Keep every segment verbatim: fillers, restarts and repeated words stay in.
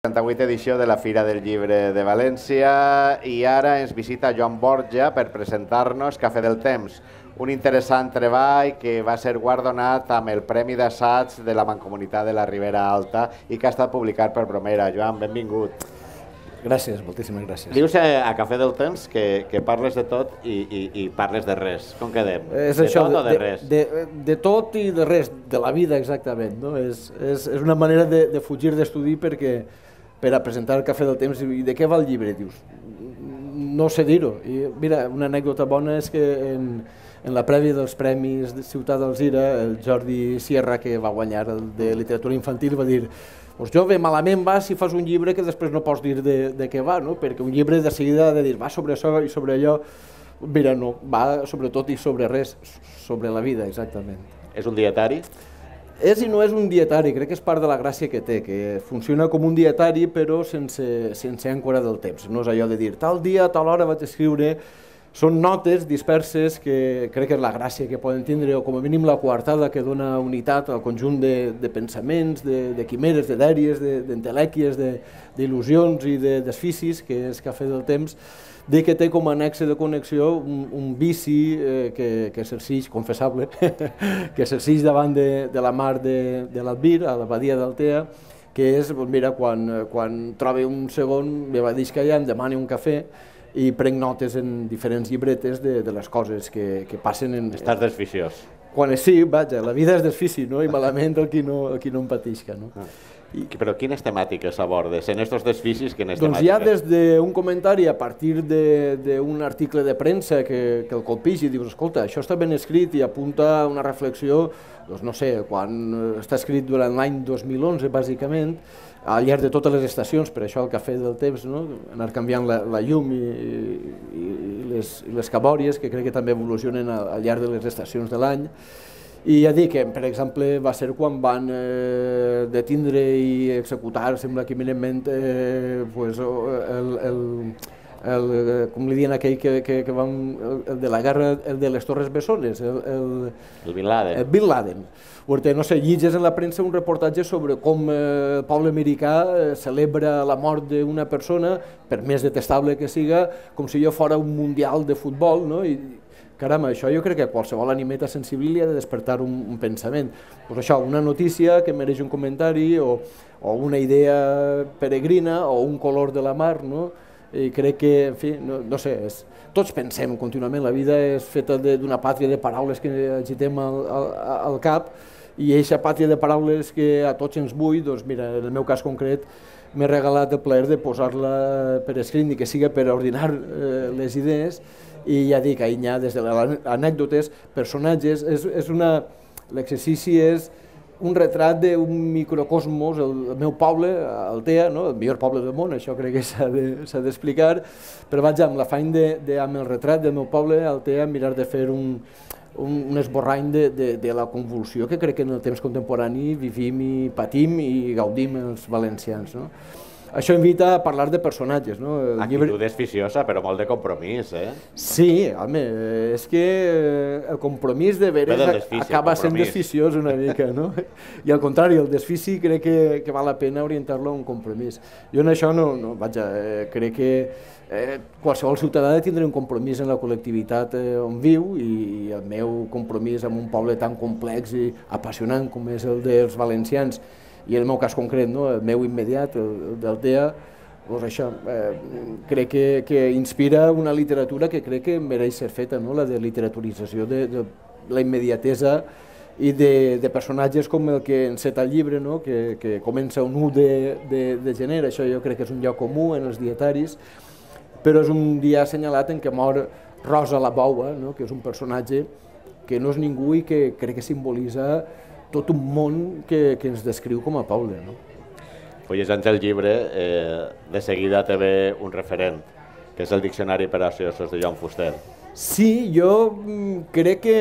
setanta-vuitena edició de la Fira del Llibre de València i ara ens visita Joan Borja per presentar-nos Cafè del Temps, un interessant treball que va ser guardonat amb el Premi d'Assaig de la Mancomunitat de la Ribera Alta i que ha estat publicat per Bromera. Joan, benvingut. Gràcies, moltíssimes gràcies. Dius a Cafè del Temps que, que parles de tot i, i, i parles de res. Com quedem? És de això, tot de, o de res? De, de, de tot i de res, de la vida exactament. No? És, és, és una manera de, de fugir d'estudi perquè per a presentar el Cafè del Temps i de què va el llibre, dius? No sé dir-ho. Mira, una anècdota bona és que en, en la prèvia dels Premis de Ciutat d'Alzira, el Jordi Sierra, que va guanyar el de literatura infantil, va dir: pues jo bé, malament va si fas un llibre que després no pots dir de, de què va, no? Perquè un llibre de seguida ha de dir va sobre això i sobre allò. Mira, no, va sobre tot i sobre res, sobre la vida, exactament. És un dietari? És i no és un dietari, crec que és part de la gràcia que té, que funciona com un dietari però sense, sense àncora del temps. No és allò de dir tal dia, tal hora vaig escriure. Són notes disperses que crec que és la gràcia que poden tindre, o com a mínim la coartada que dona unitat al conjunt de, de pensaments, de, de quimeres, de dèries, d'entelèquies, d'il·lusions i de desficis, que és Cafè del Temps, de que té com a nexe de connexió un, un vici eh, que, que exerceix, confessable, que exerceix davant de, de la mar de, de l'Albir, a la badia d'Altea, que és, mira, quan, quan trobi un segon, me va dir que allà em demani un cafè, i prenc notes en diferents llibretes de, de les coses que, que passen en... Estàs desficiós. Quan és sí, vaja, la vida és desfici, no? I malament el qui no, el qui no en patisca, no? Ah. I... Però quines temàtiques abordes? En aquests desficis, quines doncs temàtiques? Doncs hi ha des d'un comentari a partir d'un article de premsa que, que el colpix i dius, escolta, això està ben escrit i apunta una reflexió, doncs no sé, quan està escrit durant l'any dos mil onze, bàsicament, al llarg de totes les estacions, per això el Cafè del Temps, no? Anar canviant la, la llum i, i, i, les, i les cabòries, que crec que també evolucionen al, al llarg de les estacions de l'any. I ja dic que, per exemple, va ser quan van eh, detindre i executar, sembla que eminentment, eh, pues, el, el, el, com li diuen aquell que, que, que van, el de la guerra, el de les Torres Bessones, el, el, el Bin Laden. El Bin Laden. No sé, llitges en la premsa un reportatge sobre com el poble americà celebra la mort d'una persona, per més detestable que siga, com si allò fora un mundial de futbol, no? I, caram, això jo crec que qualsevol animeta sensible li ha de despertar un, un pensament. Pues això, una notícia que mereix un comentari, o, o una idea peregrina, o un color de la mar, no? I crec que, en fi, no, no sé, és, tots pensem contínuament, la vida és feta d'una pàtria de paraules que agitem al, al, al cap, i aquesta pàtria de paraules que a tots ens vull, doncs mira, en el meu cas concret, m'he regalat el plaer de posar-la per escrit, ni que siga per ordenar eh, les idees, i ja dic, ahir n'hi ha des de les anècdotes, personatges, és, és una... l'exercici és un retrat d'un microcosmos, el, el meu poble, Altea, no? El millor poble del món, això crec que s'ha d'explicar, però vaig amb l'afany de, de, amb el retrat del meu poble, Altea, mirar de fer un, un, un esborrany de, de, de la convulsió que crec que en el temps contemporani vivim i patim i gaudim els valencians, no? Això invita a parlar de personatges, no? Actitud desficiosa, però molt de compromís, eh? Sí, home, és que el compromís de veres acaba sent desficiós una mica, no? I al contrari, el desfici crec que, que val la pena orientar-lo a un compromís. Jo en això no, no vaja, eh, crec que eh, qualsevol ciutadà ha de tindre un compromís en la col·lectivitat eh, on viu, i el meu compromís amb un poble tan complex i apassionant com és el dels valencians, i en el meu cas concret, no, el meu immediat, el, el d'Altea, doncs això, eh, crec que, que inspira una literatura que crec que mereix ser feta, no? La de literaturització de, de la immediatesa i de, de personatges com el que enceta el llibre, no? que, que comença un u de, de, de gener, això jo crec que és un lloc comú en els dietaris, però és un dia assenyalat en què mor Rosa la Boua, no? Que és un personatge que no és ningú i que crec que simbolitza tot un món que, que ens descriu com a poble, no? Fullejant el llibre, eh, de seguida te ve un referent, que és el Diccionari per a ociosos de Joan Fuster. Sí, jo crec que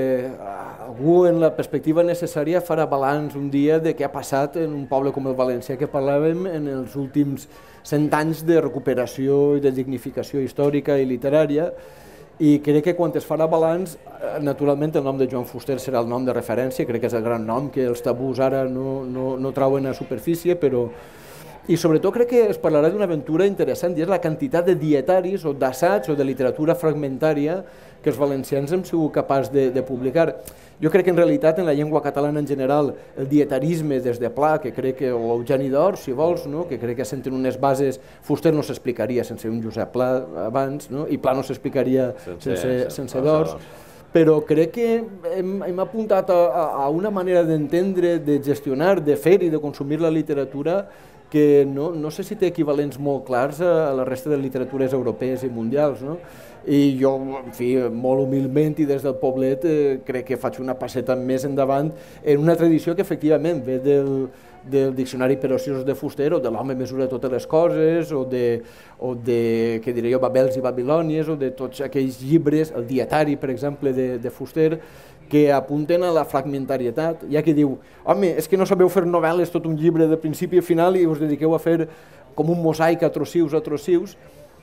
algú en la perspectiva necessària farà balanç un dia de què ha passat en un poble com el valencià que parlàvem en els últims cent anys de recuperació i de dignificació històrica i literària, i crec que quan es farà balanç, naturalment el nom de Joan Fuster serà el nom de referència, crec que és el gran nom, que els tabús ara no, no, no trauen a superfície, però, I sobretot crec que es parlarà d'una aventura interessant, i és la quantitat de dietaris o d'assaigs o de literatura fragmentària que els valencians hem sigut capaços de, de publicar. Jo crec que en realitat en la llengua catalana en general el dietarisme des de Pla, que crec que, o Eugeni d'Or, si vols, no? que crec que senten unes bases, Fuster no s'explicaria sense un Josep Pla abans, no? i Pla no s'explicaria sense, sense, sense d'Ors, però crec que hem, hem apuntat a, a una manera d'entendre, de gestionar, de fer i de consumir la literatura que no, no sé si té equivalents molt clars a, a la resta de literatures europees i mundials, no? I jo, en fi, molt humilment i des del poblet eh, crec que faig una passeta més endavant en una tradició que efectivament ve del, del Diccionari per ociós de Fuster o de l'home mesura totes les coses o de, o de, què diré jo, Babels i Babilònies o de tots aquells llibres, el dietari, per exemple, de, de Fuster, que apunten a la fragmentarietat. Hi ha qui diu, home, és que no sabeu fer novel·les, tot un llibre de principi a final i us dediqueu a fer com un mosaic a trocius a trocius,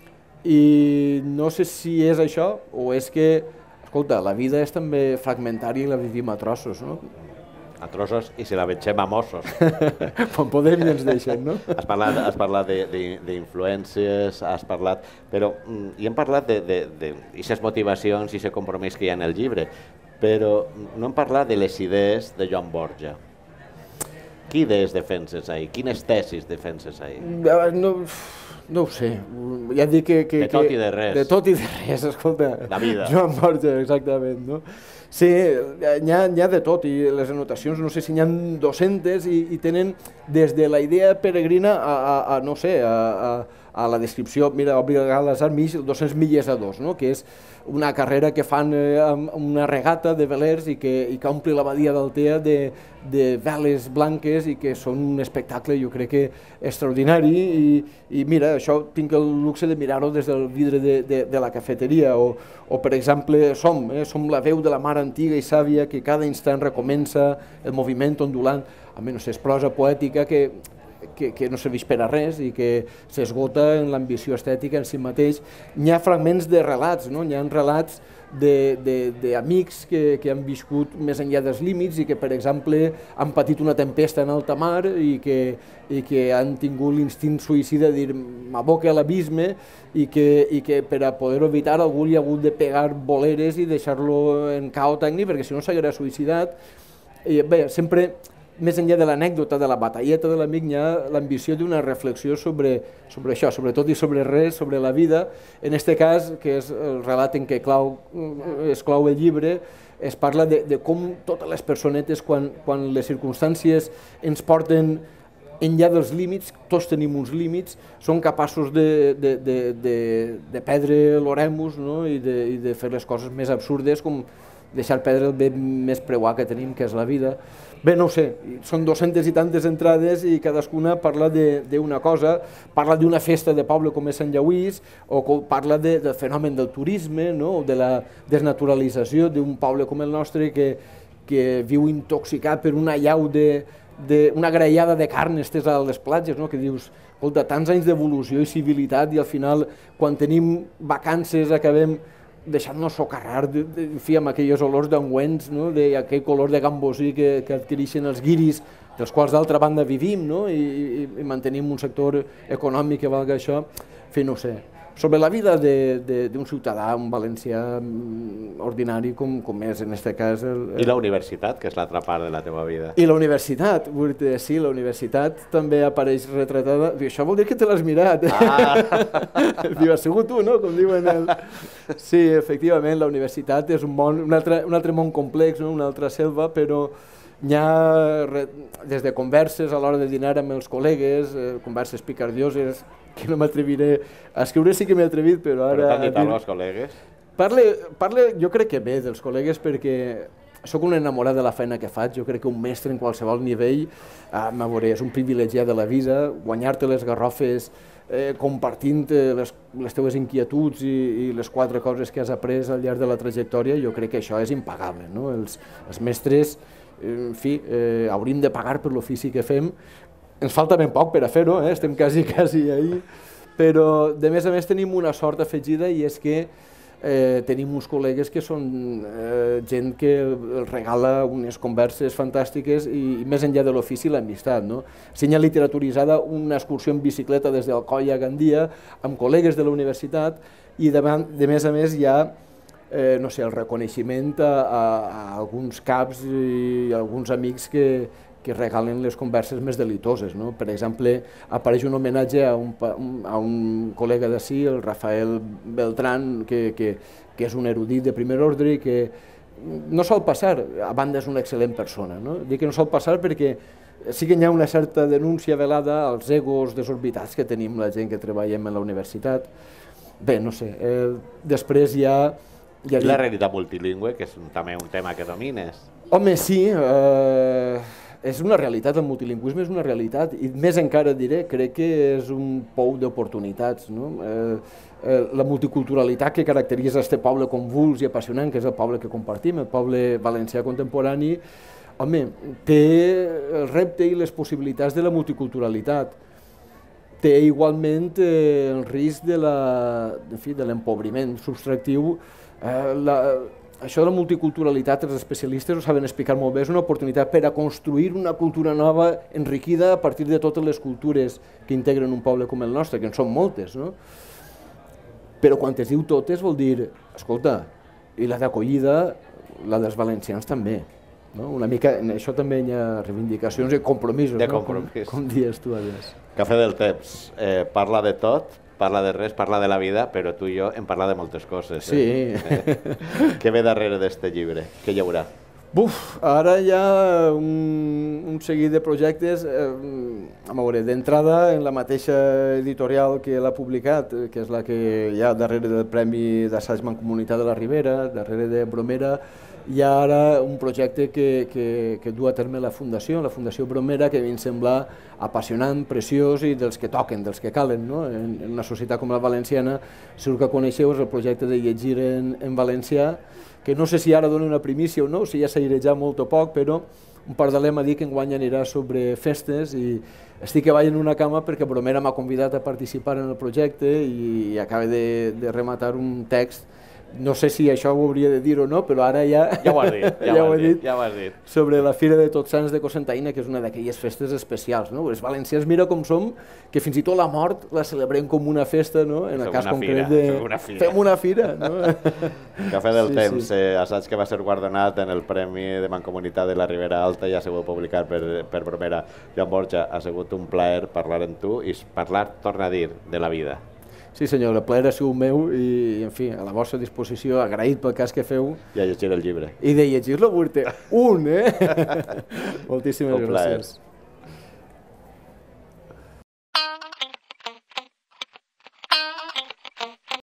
i no sé si és això o és que, escolta, la vida és també fragmentària i la vivim a trossos, no? A trossos i si la veiem a mossos. Quan podem i ens deixen, no? Has parlat, has parlat d'influències, has parlat... Però i hem parlat d'aquestes motivacions i aquest compromís que hi ha en el llibre, però no hem parlat de les idees de Joan Borja. Quines idees defenses ahir? Quines tesis defenses ahir? No, no ho sé. Ja dic que, que... De tot i de res. De tot i de res, escolta. La vida. Joan Borja, exactament, no? Sí, n'hi ha, ha de tot, i les anotacions, no sé si n'hi ha dues-centes, i, i tenen des de la idea peregrina a, a, a no sé, a, a, a la descripció, mira, obri les armes, dos-cents milles a dos, no? Que és una carrera que fan eh, amb una regata de velers i que, i que ompli la badia d'Altea de, de veles blanques i que són un espectacle, jo crec que extraordinari, i, i mira, això tinc el luxe de mirar-ho des del vidre de, de, de la cafeteria, o, o per exemple, som, eh, som la veu de la mar antiga i sàvia que cada instant recomença el moviment ondulant, a mi no sé, és prosa poètica que Que, que no serveix per a res i que s'esgota en l'ambició estètica en si mateix. N'hi ha fragments de relats, no? N'hi ha relats d'amics que, que han viscut més enllà dels límits i que, per exemple, han patit una tempesta en alta mar i que, i que han tingut l'instint suïcida de dir m'aboca a l'abisme i que, i que per a poder evitar algú li ha hagut de pegar boleres i deixar-lo en cao tècnic perquè si no s'haguera suïcidat. I, bé, sempre... Més enllà de l'anècdota de la batalleta de l'amic, hi ha l'ambició d'una reflexió sobre, sobre això, sobre tot i sobre res, sobre la vida. En aquest cas, que és el relat en què clau, es clau el llibre, es parla de, de com totes les personetes, quan, quan les circumstàncies ens porten enllà dels límits, tots tenim uns límits, són capaços de, de, de, de, de perdre l'oremus, no? I, de, i de fer les coses més absurdes, com deixar perdre el bé més preuat que tenim, que és la vida. Bé, no ho sé, són dues-centes i tantes entrades i cadascuna parla d'una cosa, parla d'una festa de poble com és Sant Lluís, o parla de, del fenomen del turisme, no? O de la desnaturalització d'un poble com el nostre que, que viu intoxicat per una llau de, de, una grallada de carn estesa a les platges, no? Que dius, escolta, tants anys d'evolució i civilitat i al final, quan tenim vacances, acabem deixant-nos socarrar, en fi, amb aquelles olors d'engüents, no? Aquell color de gambosí que, que adquireixen els guiris, dels quals d'altra banda vivim, no? I, i, i mantenim un sector econòmic que valga això. En fi, no sé. Sobre la vida d'un ciutadà, un valencià ordinari com, com és en aquest cas... El, el... I la universitat, que és l'altra part de la teva vida. I la universitat, sí, la universitat també apareix retratada. Això vol dir que te l'has mirat. Ah. Diu, has sigut tu, no? Com diuen el... Sí, efectivament, la universitat és un, món, un, altre, un altre món complex, no? Una altra selva, però hi ha des de converses a l'hora de dinar amb els col·legues, eh, converses picardioses, que no m'atreviré a escriure, sí que m'he atrevit, però ara... Però t'han dit alguns col·legues? Parle, parle, jo crec que bé dels col·legues perquè sóc un enamorat de la feina que faig, jo crec que un mestre en qualsevol nivell, ah, veure, és un privilegiat de la vida, guanyar-te les garrofes eh, compartint les, les teves inquietuds i, i les quatre coses que has après al llarg de la trajectòria, jo crec que això és impagable, no? Els, els mestres, en fi, eh, hauríem de pagar per l'ofici que fem. Ens falta ben poc per a fer-ho, eh? Estem quasi, quasi ahí, però de més a més tenim una sort afegida i és que eh, tenim uns col·legues que són eh, gent que els regala unes converses fantàstiques i, i més enllà de l'ofici l'amistat, no? Senya literaturitzada una excursió en bicicleta des d'Alcoi a Gandia amb col·legues de la universitat i de, de més a més hi ha eh, no sé, el reconeixement a, a, a alguns caps i a alguns amics que que regalen les converses més delitoses, no? Per exemple, apareix un homenatge a un, a un col·lega d'ací, el Rafael Beltrán, que, que, que és un erudit de primer ordre i que no sol passar, a banda és una excel·lent persona, no? Dic que no sol passar perquè sí que hi ha una certa denúncia velada als egos desorbitats que tenim la gent que treballem a la universitat. Bé, no sé, eh, després hi ha... Hi ha la realitat multilingüe, que és un, també un tema que domines. Home, sí, eh... és una realitat, el multilingüisme és una realitat, i més encara diré, crec que és un pou d'oportunitats, no? Eh, eh, la multiculturalitat que caracteritza aquest poble convuls i apassionant, que és el poble que compartim, el poble valencià contemporani, home, té el repte i les possibilitats de la multiculturalitat. Té igualment eh, el risc de l'empobriment subtractiu. Eh, la, Això de la multiculturalitat, els especialistes ho saben explicar molt bé, és una oportunitat per a construir una cultura nova enriquida a partir de totes les cultures que integren un poble com el nostre, que en són moltes, no? Però quan es diu totes vol dir, escolta, i la d'acollida, la dels valencians també, no? Una mica, en això també hi ha reivindicacions i compromisos, de no? compromís. Com, com dies tu, Adés. Cafè del temps, eh, parla de tot, parla de res, parla de la vida, però tu i jo hem parlat de moltes coses. Sí. Eh? Què ve darrere d'aquest llibre? Què hi haurà? Buf, ara hi ha un, un seguit de projectes, eh, a veure, d'entrada en la mateixa editorial que l'ha publicat, que és la que hi ha darrere del Premi d'Assaig Mancomunitat de la Ribera, darrere de Bromera, hi ha ara un projecte que, que, que du a terme la Fundació, la Fundació Bromera, que a mi em sembla apassionant, preciós i dels que toquen, dels que calen, no? En, en una societat com la valenciana, segur que coneixeu el projecte de llegir en, en valencià, que no sé si ara dona una primícia o no, si ja s'ha airejar molt o poc, però un par de lema dic que enguany anirà sobre festes i estic que vaig en una cama perquè Bromera m'ha convidat a participar en el projecte i acaba de, de rematar un text. No sé si això ho hauria de dir o no, però ara ja... Ja ho has dit, ja, ja ho has dit, dit, ja ho has dit. Sobre la Fira de Tots Sants de Cocentaina, que és una d'aquelles festes especials, no? Els valencians, mira com som, que fins i tot la mort la celebrem com una festa, no? En el cas concret de... Fem una fira, no? Cafè del temps, assaig que va ser guardonat en el Premi de Mancomunitat de la Ribera Alta i ha sigut publicat per, per Bromera. Joan Borja, ha sigut un plaer parlar amb tu i parlar, torna a dir, de la vida. Sí senyor, el plaer ha sigut meu i, en fi, a la vostra disposició, agraït pel cas que feu. I a llegir el llibre. I de llegir-lo, un, eh? Moltíssimes gràcies.